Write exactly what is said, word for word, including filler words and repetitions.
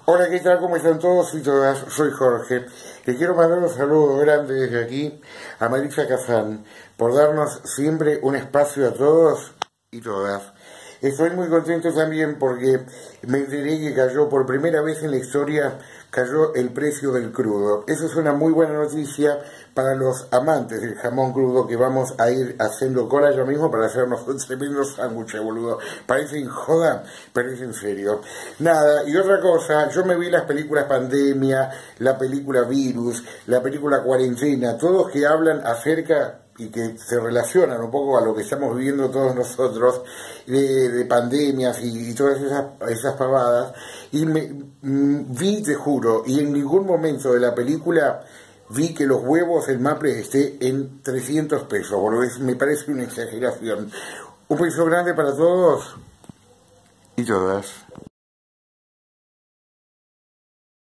Hola, ¿qué tal? ¿Cómo están todos y todas? Soy Jorge. Le quiero mandar un saludo grande desde aquí a Marisa Kazán por darnos siempre un espacio a todos y todas. Estoy muy contento también porque me enteré que cayó por primera vez en la historia, cayó el precio del crudo. Eso es una muy buena noticia para los amantes del jamón crudo, que vamos a ir haciendo cola ya mismo para hacernos un tremendo sándwich, boludo. Parece en joda, pero es en serio. Nada, y otra cosa, yo me vi las películas Pandemia, la película Virus, la película Cuarentena, todos que hablan acerca y que se relacionan un poco a lo que estamos viviendo todos nosotros, de, de pandemias y, y todas esas, esas pavadas, y me mm, vi, te juro, y en ningún momento de la película vi que los huevos, el maple, esté en trescientos pesos, porque me parece una exageración. Un beso grande para todos y todas.